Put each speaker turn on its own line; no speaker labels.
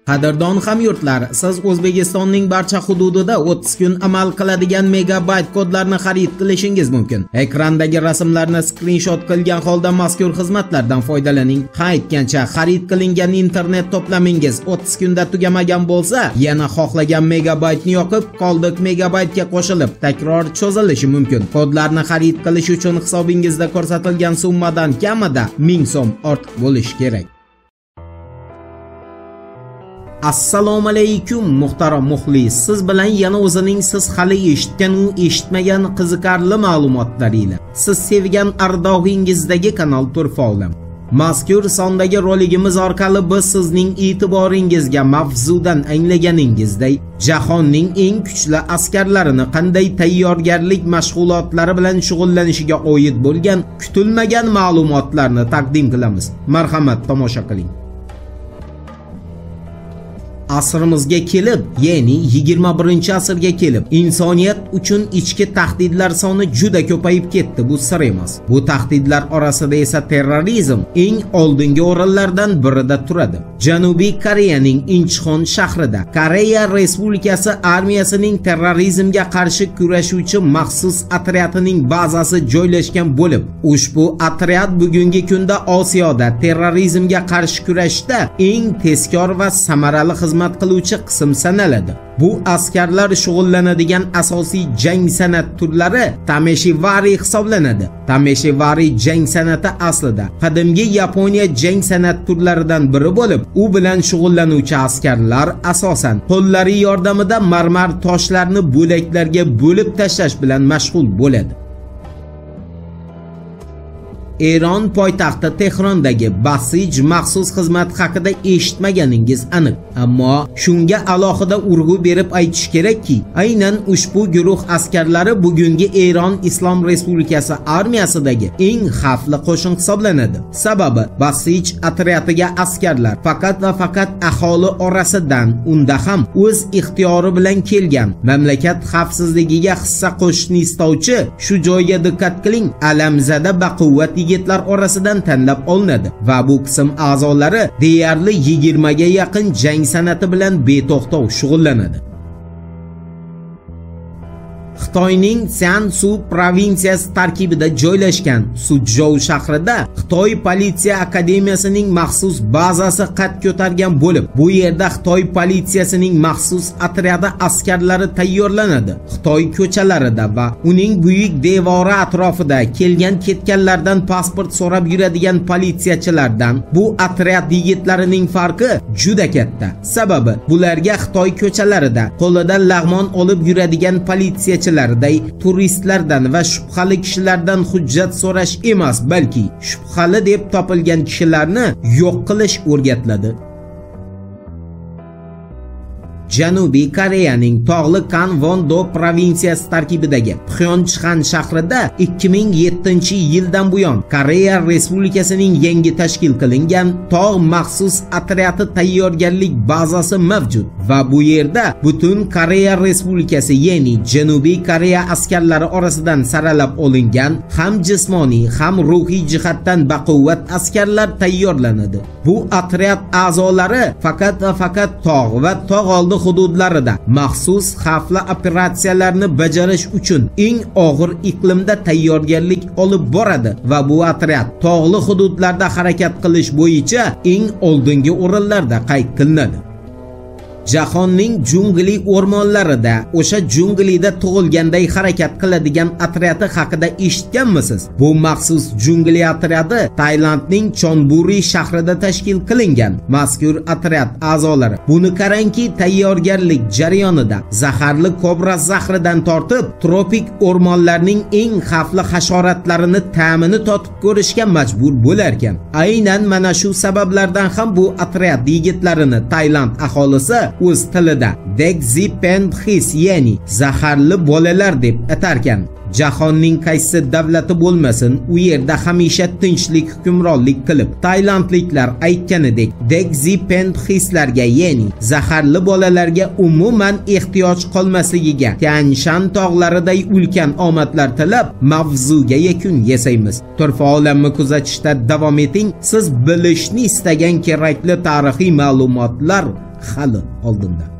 Qadrdon hamyurtlar, siz O'zbekistonning barcha hududida 30 kun amal qiladigan megabayt kodlarni xarid qilishingiz mumkin. Ekrandagi rasmlarni skrinshot qilgan holda mazkur xizmatlardan foydalaning. Aytgancha, xarid qilingan internet to'plamingiz 30 kunda tugamagan bo'lsa, yana xohlagan megabaytni yoqib, qoldiq megabaytga qo'shilib, takror cho'zilishi mumkin. Kodlarni xarid qilish uchun hisobingizda ko'rsatilgan summadan kamida 1000 so'm ortiq bo'lishi kerak. Assalomu alaykum muhtaram muxlis. Siz bilan yana o'zining siz hali eshitgan u eshitmagan qiziqarli ma'lumotlar siz sevgan ardog'ingizdagi kanal Turfolim. Mazkur sondagi roligimiz orqali biz sizning e'tiboringizga mavzudan anglaganingizdek, jahonning eng kuchli askarlarini qanday tayyorgarlik mashg'ulotlari bilan shug'ullanishiga oid bo'lgan kutilmagan ma'lumotlarni taqdim qilamiz. Marhamat, tomosha qiling. Asrimizga kelib, ya'ni 21-asrga kelib, insoniyat uchun ichki tahdidlar soni juda ko'payib ketdi, bu sir emas. Bu tahdidlar orasida esa terrorizm eng oldingi o'rinlardan birida turadi. Janubiy Koreyaning Incheon shahrida Koreya Respublikasi armiyasining terrorizmga qarshi kurashuvchi maxsus otryadining bazasi joylashgan bo'lib, ushbu otryad bugungi kunda Osiyoda terrorizmga qarshi kurashda eng tezkor va samarali xizmat qiluvchi qism sanaladi. Bu askarlar shug'ullanadigan asosiy jang san'at turlari Tameshivari hisoblanadi. Tameshivari jang san'ati aslida qadimgi Yaponiya jang san'at turlaridan biri bo'lib, u bilan shug'ullanuvchi askarlar asosan qo'llari yordamida marmar toshlarni bo'laklarga bo'lib tashlash bilan mashg'ul bo'ladi. Eron poytaxti Tehrondagi Basij maxsus xizmat haqida eshitmaganingiz aniq, ammo shunga alohida urg'u berib aytish kerakki, aynan ushbu guruh askarlari bugungi Eron Islom Respublikasi armiyasidagi eng xavfli qo'shin hisoblanadi. Sababi, Basij otryadiga askarlar faqat va faqat aholi orasidan, unda ham o'z ixtiyori bilan kelgan, mamlakat xavfsizligiga hissa qo'shishni istovchi, shu joyga diqqat qiling, alamzada baquvvat yigitlar orasidan tanlab olinadi va bu qism a'zolari deyarli 20 ga yaqin jang san'ati bilan beto'xtov shug'ullanadi. Xitoyning Jiangsu provinsiyasi tarkibida joylashgan Suzhou shahrida Xitoy politsiya akademiyasining maxsus bazasi qad ko'targan bo'lib, bu yerda Xitoy politsiyasining maxsus otryadi askarlari tayyorlanadi. Xitoy ko'chalarida va uning buyuk devori atrofida kelgan-ketganlardan pasport so'rab yuradigan politsiyachilardan bu otryad yigitlarining farqi juda katta. Sababi, bularga Xitoy ko'chalarida qo'lida lag'mon olib yuradigan politsiyachilar turistlardan va shubhali kishilardan hujjat so'rash emas, balki shubhali deb topilgan kishilarni yo'q qilish o'rgatiladi. Janubiy Koreyaning tog'li Gangwon-do provinsiyasi tarkibidagi Pxyonchhan shahrida 2007-yildan buyon Koreya Respublikasining yangi tashkil qilingan tog' maxsus otryadi tayyorgarlik bazasi mavjud va bu yerda butun Koreya Respublikasi, ya'ni Janubiy Koreya askarlari orasidan saralab olingan ham jismoniy ham ruhiy jihatdan baquvvat askarlar tayyorlanadi. Bu otryad a'zolari faqat va faqat tog' va tog' oldi hududlarida maxsus xavfli operatsiyalarni bajarish uchun eng og'ir iqlimda tayyorgarlik olib boradi va bu otryad tog'li hududlarda harakat qilish bo'yicha eng oldingi o'rinlarda qayd qilinadi. Jahonning jungli o'rmonlarida, o'sha junglida tug'ilganday harakat qiladigan otryadi haqida eshitganmisiz? Bu maxsus jungli otryadi Tailandning Chonburi shahrida tashkil qilingan. Mazkur otryad a'zolari buni qarangki, tayyorgarlik jarayonida zaharli kobra zahridan tortib, tropik o'rmonlarning eng xavfli hasharotlarini ta'mini totib ko'rishga majbur bo'lar ekan. Aynan mana shu sabablardan ham bu otryad yigitlarini Tailand aholisi o'z tilida Degzi Penthis, ya'ni zaharli bolalar deb atarkan. Jahonning qaysi davlati bo'lmasin, u yerda hamisha tinchlik hukmronlik qilib, tailandliklar aytganidek, Deng Xiaopinglarga, ya'ni zaharli bolalarga umuman ehtiyoj qolmasligiga Tian Shan tog'lariday ulkan omadlar tilab, mavzuga yakun yasaymiz. Turfa olamni kuzatishda davom eting. Siz bilishni istagan kerakli tarixiy ma'lumotlar hali oldinda.